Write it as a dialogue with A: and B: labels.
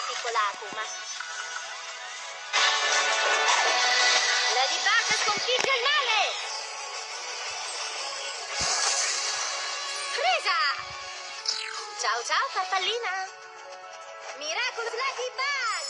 A: piccola Akuma. Ladybug sconfigge il male! Presa! Ciao ciao, farfallina! Miraculous Ladybug!